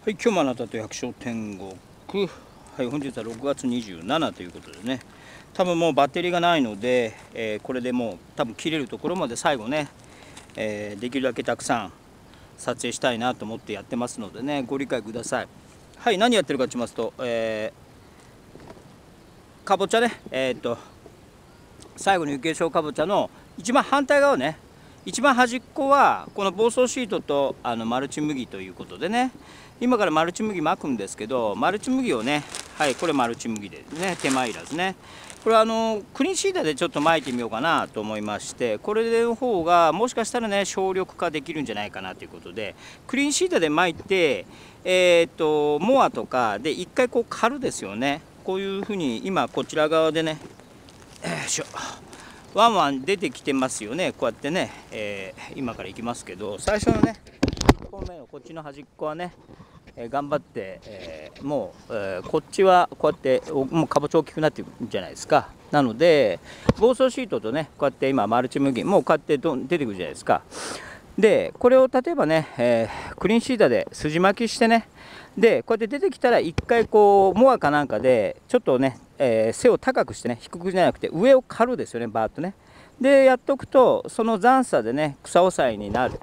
はい、今日もあなたと百姓天国。はい、本日は6月27ということでね、多分もうバッテリーがないので、これでもう多分切れるところまで最後ね、できるだけたくさん撮影したいなと思ってやってますのでね、ご理解ください。はい、何やってるかと言いますと、かぼちゃね、最後の雪化粧かぼちゃの一番反対側ね、一番端っこはこの防草シートとマルチ麦ということでね、今からマルチ麦巻くんですけど、マルチ麦をね、はい、これマルチ麦でね、手間いらずね、これはクリーンシーターでちょっと巻いてみようかなと思いまして、これの方がもしかしたらね省力化できるんじゃないかなということで、クリーンシーターで巻いてモアとかで一回こう刈るですよね。こういうふうに今こちら側でね、よいしょ、ワンワン出てきてますよね。こうやってね、今から行きますけど、最初のね1本目のこっちの端っこはね、頑張って、もう、こっちはこうやってもうかぼちゃ大きくなってるんじゃないですか。なので防草シートとね、こうやって今マルチ麦もうこうやって出てくるじゃないですか。でこれを例えばね、クリーンシーターで筋巻きしてね、でこうやって出てきたら一回こうモアかなんかでちょっとね、背を高くしてね、低くじゃなくて上を刈るですよね、バーッとね。でやっておくとその残差でね草押さえになって、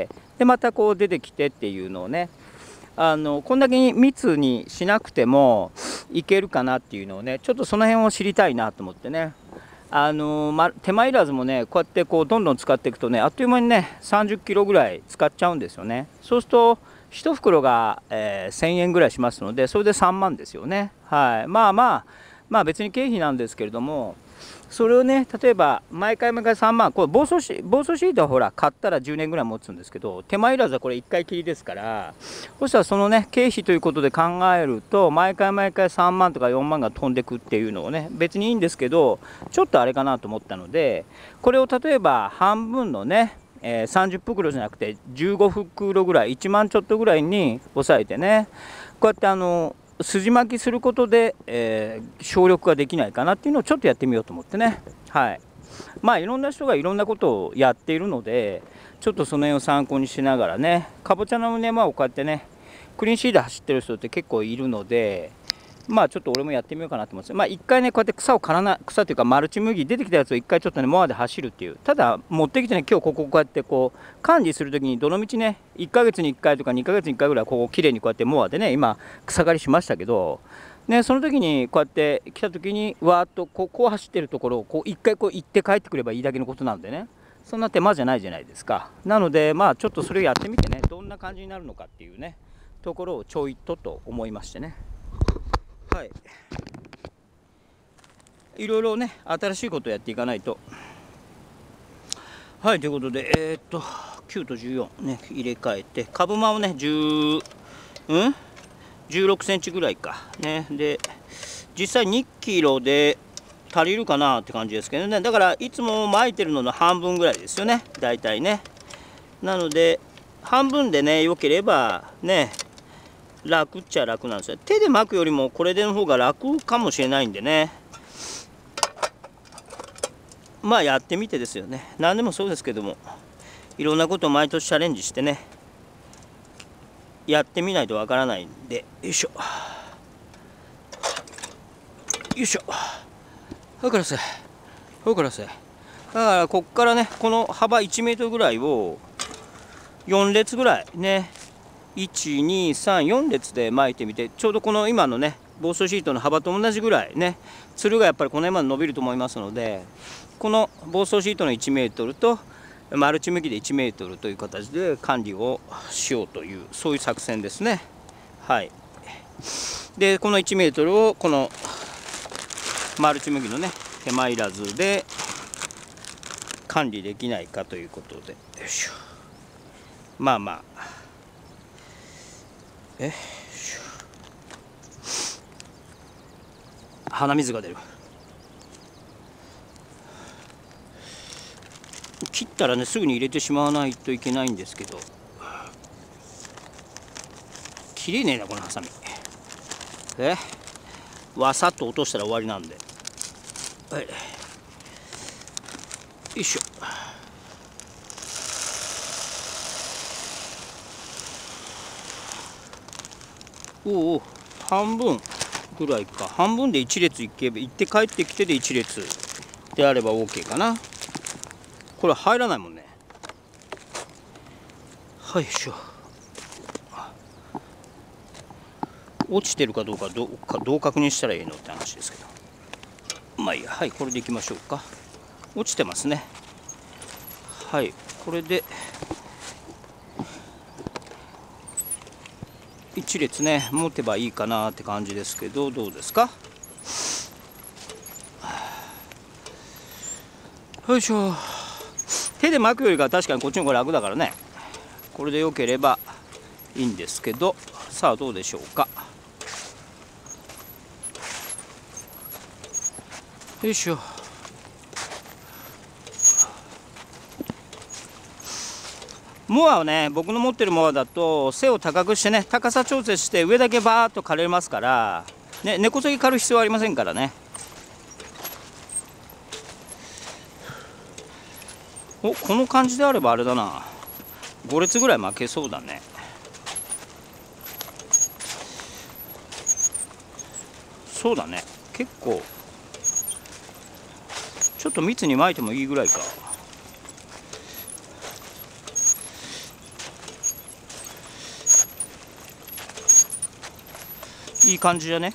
でまたこう出てきてっていうのをね、こんだけ密にしなくてもいけるかなっていうのをね、ちょっとその辺を知りたいなと思ってね、手間いらずもね、こうやってこうどんどん使っていくとね、あっという間にね30キロぐらい使っちゃうんですよね。そうすると1袋が、1000円ぐらいしますので、それで3万ですよね。はい、まあ別に経費なんですけれども、それをね例えば毎回3万、これ防草シートはほら買ったら10年ぐらい持つんですけど、手間いらずはこれ1回きりですから、そしたらそのね経費ということで考えると毎回3万とか4万が飛んでくっていうのをね、別にいいんですけど、ちょっとあれかなと思ったので、これを例えば半分のね、30袋じゃなくて15袋ぐらい、1万ちょっとぐらいに抑えてね、こうやって筋巻きすることで、省力ができないかなっていうのをちょっとやってみようと思ってね。はい、まあいろんな人がいろんなことをやっているので、ちょっとその辺を参考にしながらね、かぼちゃの根をこうやってねクリーンシート走ってる人って結構いるので、まあちょっと俺もやってみようかなと思って、まあ一回ねこうやって草というかマルチ麦出てきたやつを一回ちょっとねモアで走るっていう、ただ持ってきてね、今日こうやってこう管理するときにどのみちね1ヶ月に1回とか2ヶ月に1回ぐらいこうきれいにこうやってモアでね、今草刈りしましたけどね、その時にこうやって来た時にわーっとこう走ってるところをこう一回こう行って帰ってくればいいだけのことなんでね、そんな手間じゃないじゃないですか。なのでまあちょっとそれをやってみてね、どんな感じになるのかっていうねところをちょいと思いましてね。はい、いろいろね新しいことをやっていかないと。はい、ということで9と14ね入れ替えて、株間をね16センチぐらいかね。で実際2キロで足りるかなって感じですけどね、だからいつも巻いてるのの半分ぐらいですよね、大体ね。なので半分でね良ければね楽っちゃ楽なんですよ。手で巻くよりもこれでの方が楽かもしれないんでね、まあやってみてですよね。何でもそうですけども、いろんなことを毎年チャレンジしてねやってみないとわからないんで、よいしょよいしょ、ほからせほからせ。だからこっからねこの幅1メートルぐらいを4列ぐらいね、123、4列で巻いてみて、ちょうどこの今のね防草シートの幅と同じぐらいね、つるがやっぱりこの辺まで伸びると思いますので、この防草シートの1メートルとマルチ向きで1メートルという形で管理をしようという、そういう作戦ですね。はい、でこの1メートルをこのマルチ向きのね手間いらずで管理できないかということで、よいしょ、まあ鼻水が出る。切ったらねすぐに入れてしまわないといけないんですけど、切れねえなこのハサミ。わさっと落としたら終わりなんで、はい、よいしょ。 おお、半分ぐらいか。半分で1列行って帰ってきてで1列であれば OK かな。これ入らないもんね。はいしょ。落ちてるかどうかどう確認したらいいのって話ですけど、まあいいや。はい、これでいきましょうか。落ちてますね。はい、これで1列ね持てばいいかなって感じですけど、どうですか。よいしょ。手で巻くよりか確かにこっちの方が楽だからね、これでよければいいんですけど、さあどうでしょうか。よいしょ。モアはね、僕の持ってるモアだと背を高くしてね、高さ調整して上だけバーッと刈れますから、ね、根こそぎ刈る必要はありませんからね。お、この感じであればあれだな、5列ぐらい負けそうだね。そうだね、結構ちょっと密に巻いてもいいぐらいか。いい感じだね。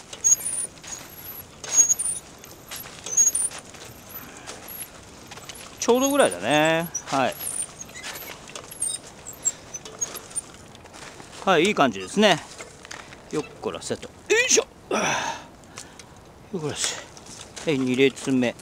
ちょうどぐらいだね。はいはい、いい感じですね。よっこらせと、よいしょ。よっこらせ。はい、2列目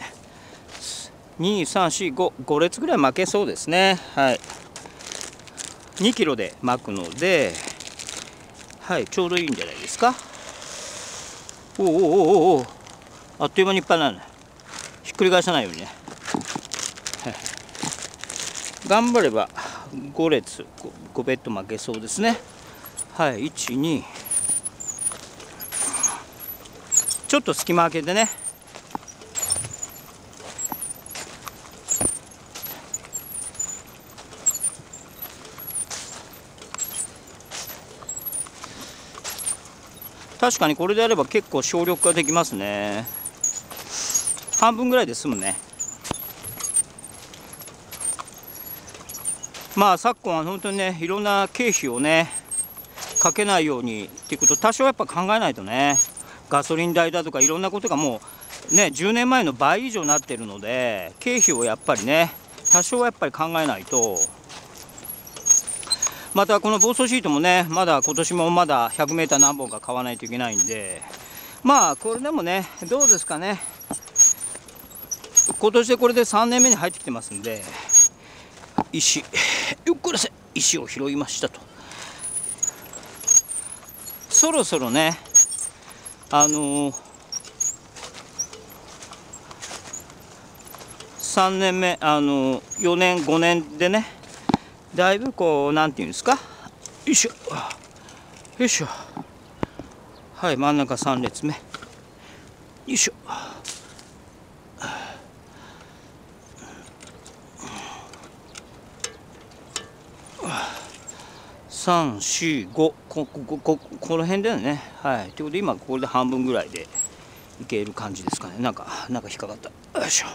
23455列ぐらい巻けそうですね。はい、2キロで巻くので、はい、ちょうどいいんじゃないですか。おおおおお、あっという間にいっぱいなるね。ひっくり返さないようにね。はい、頑張れば5列5ベッド巻けそうですね。はい、1、2、ちょっと隙間開けてね。確かにこれであれば結構省力ができますね。半分ぐらいで済むね。まあ昨今は本当にね、いろんな経費をねかけないようにっていうこと、多少やっぱ考えないとね。ガソリン代だとかいろんなことがもうね10年前の倍以上になってるので、経費をやっぱりね多少はやっぱり考えないと。またこの防走シートもね、まだ今年もまだ 100m 何本か買わないといけないんで、まあこれでもね、どうですかね、今年でこれで3年目に入ってきてますんで、石よっこらせ、石を拾いましたと。そろそろね3年目4年5年でね、だいぶこうなんていうんですか、よいしょよいしょ。はい、真ん中3列目、よいしょ。3、4、5、この辺だよね。はい、ということで今これで半分ぐらいでいける感じですかね。なんか引っかかった。よいしょ。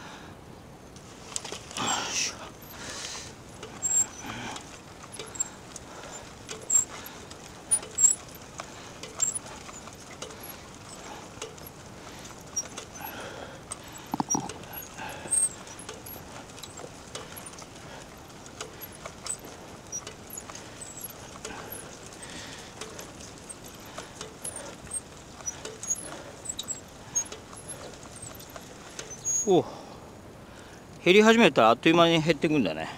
お、減り始めたらあっという間に減っていくんだね。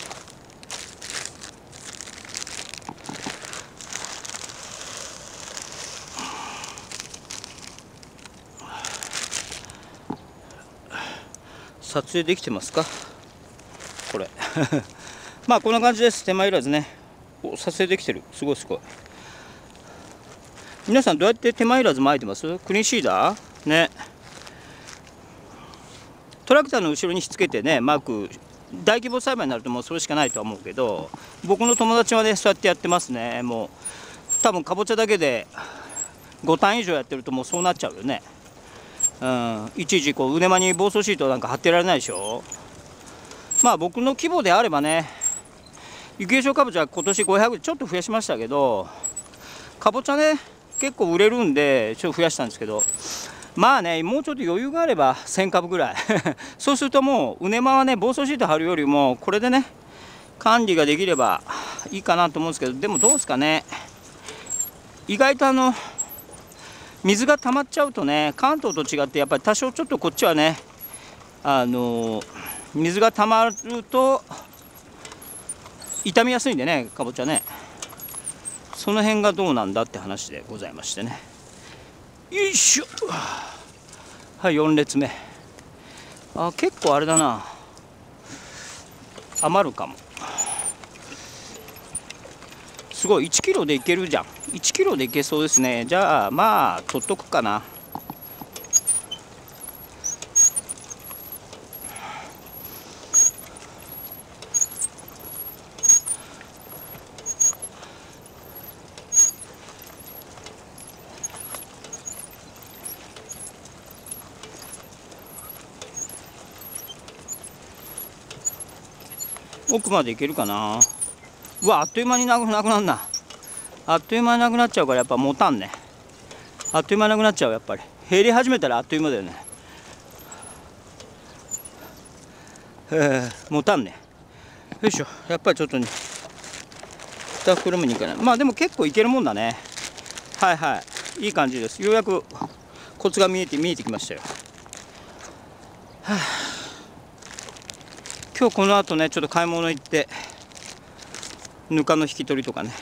撮影できてますかこれまあこんな感じです。手間いらずね。お、撮影できてる。すごいすごい。皆さんどうやって手間いらず巻いてます？クリーンシーダーね。トラクターの後ろにひっつけてね巻く大規模栽培になるともうそれしかないとは思うけど、僕の友達はねそうやってやってますね。も多分かぼちゃだけで5単以上やってるともうそうなっちゃうよね。いちいちこう畝間に防草シートなんか貼ってられないでしょ。まあ僕の規模であればね、雪化粧かぼちゃ今年500ちょっと増やしましたけど、かぼちゃね結構売れるんでちょっと増やしたんですけど、まあねもうちょっと余裕があれば1000株ぐらいそうするともう畝間はね防草シート貼るよりもこれでね管理ができればいいかなと思うんですけど、でもどうですかね、意外と水が溜まっちゃうとね、関東と違ってやっぱり多少ちょっとこっちはね水が溜まると傷みやすいんでね、かぼちゃね。その辺がどうなんだって話でございましてね。よいしょ。はい、4列目。結構あれだな、余るかも。すごい1キロでいけるじゃん。1キロでいけそうですね。じゃあまあ取っとくかな。奥まで行けるかな。うわ、あっという間になくなるな。あっという間になくなっちゃうからやっぱ持たんね。あっという間になくなっちゃう。やっぱり減り始めたらあっという間だよね。持たんね。よいしょ。やっぱりちょっとね2袋目にいかない。まあでも結構いけるもんだね。はいはい、いい感じです。ようやくコツが見えてきましたよ。はあ、今日この後ねちょっと買い物行ってぬかの引き取りとかね。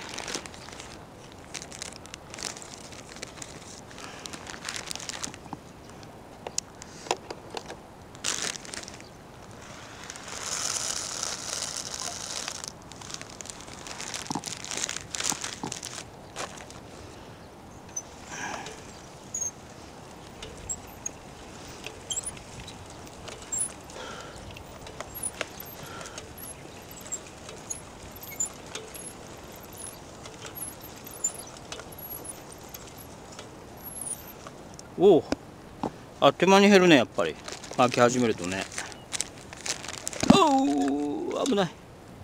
おお、あっという間に減るね、やっぱり巻き始めるとね。おお、危ない。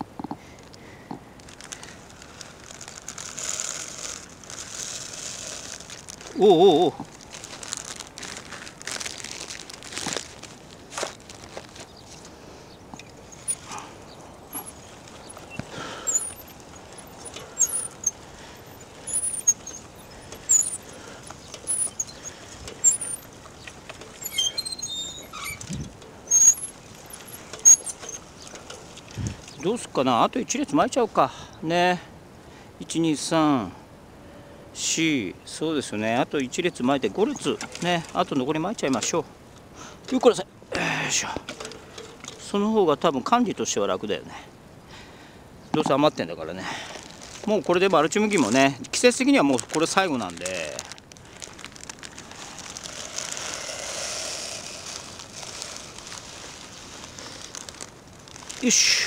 おおおお、どうすっかな。あと1列巻いちゃうかね。123 4、そうですよね。あと1列巻いて5列ね。あと残り巻いちゃいましょう。よください。よいしょ。その方が多分管理としては楽だよね。どうせ余ってんだからね。もうこれでマルチ麦もね季節的にはもうこれ最後なんで、よし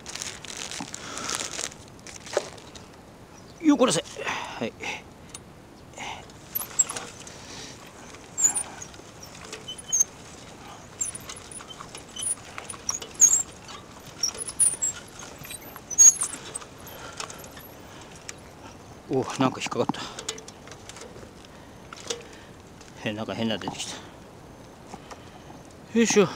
よこらせ。はい、お、なんか引っかかった。なんか変な出てきた。よいしょ。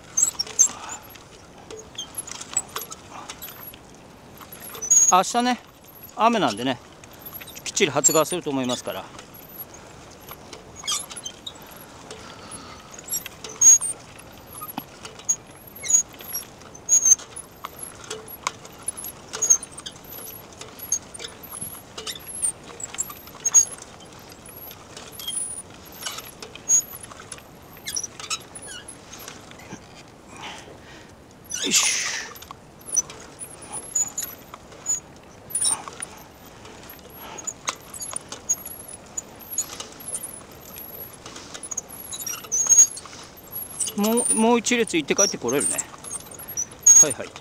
明日ね雨なんでねきっちり発芽すると思いますから。よし。もう一列行って帰ってこれるね。はいはい。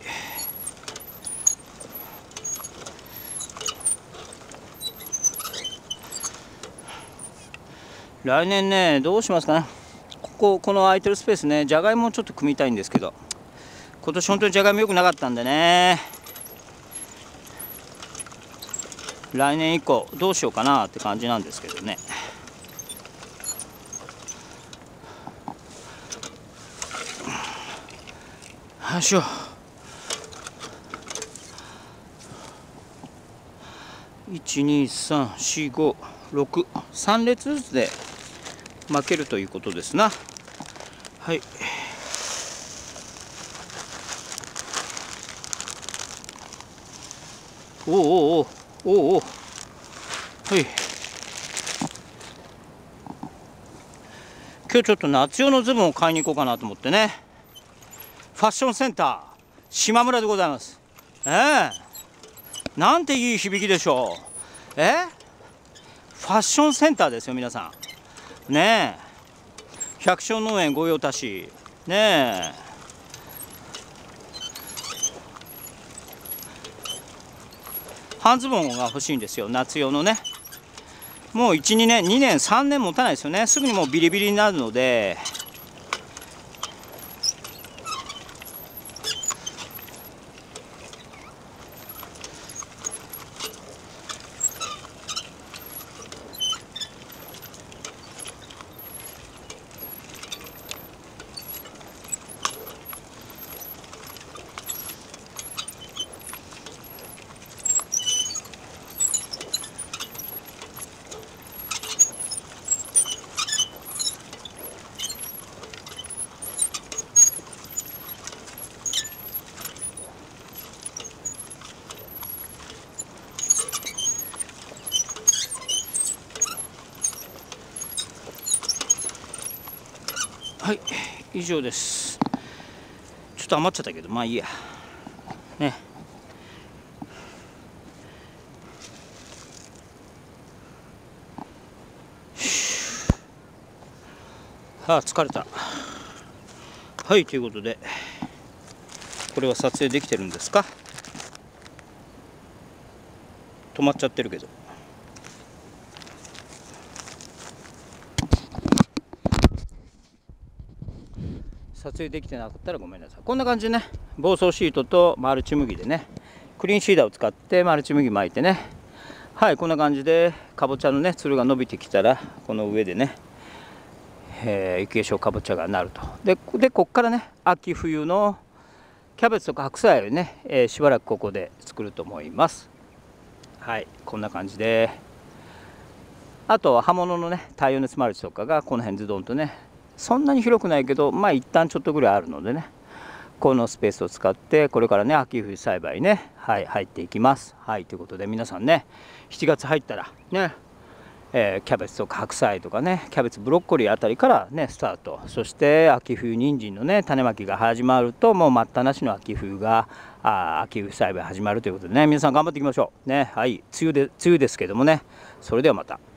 来年ね、どうしますかね。この空いてるスペースね、じゃがいもをちょっと組みたいんですけど、今年本当にじゃがいも良くなかったんでね、来年以降どうしようかなって感じなんですけどね。よいしょ。1234563列ずつで巻けるということですな。はい。おおおおお、はい。今日ちょっと夏用のズボンを買いに行こうかなと思ってね。ファッションセンター島村でございます。なんていい響きでしょう。ファッションセンターですよ皆さんね。百姓農園御用達ね。半ズボンが欲しいんですよ、夏用のね。もう1、2年、2年、3年持たないですよね。すぐにもうビリビリになるので。はい、以上です。ちょっと余っちゃったけど、まあいいや。ね。はあ、疲れた。はい、ということで、これは撮影できてるんですか？止まっちゃってるけど。撮影できてなかったらごめんなさい。こんな感じでね、防草シートとマルチ麦でね、クリーンシーダーを使ってマルチ麦巻いてね、はい、こんな感じでかぼちゃのね、つるが伸びてきたら、この上でね、雪化粧かぼちゃがなると。でこっからね、秋冬のキャベツとか白菜をね、しばらくここで作ると思います。はい、こんな感じで、あとは葉物のね、太陽熱マルチとかがこの辺ズドンとね、そんなに広くないけど、まあ一旦ちょっとぐらいあるのでね、このスペースを使ってこれからね、秋冬栽培ね、はい、入っていきます。はい、ということで皆さんね、7月入ったらね、キャベツとか白菜とかね、キャベツブロッコリーあたりからねスタート。そして秋冬人参のね種まきが始まると、もう待ったなしの秋冬栽培始まるということでね、皆さん頑張っていきましょうね。はい、梅雨ですけどもね。それではまた。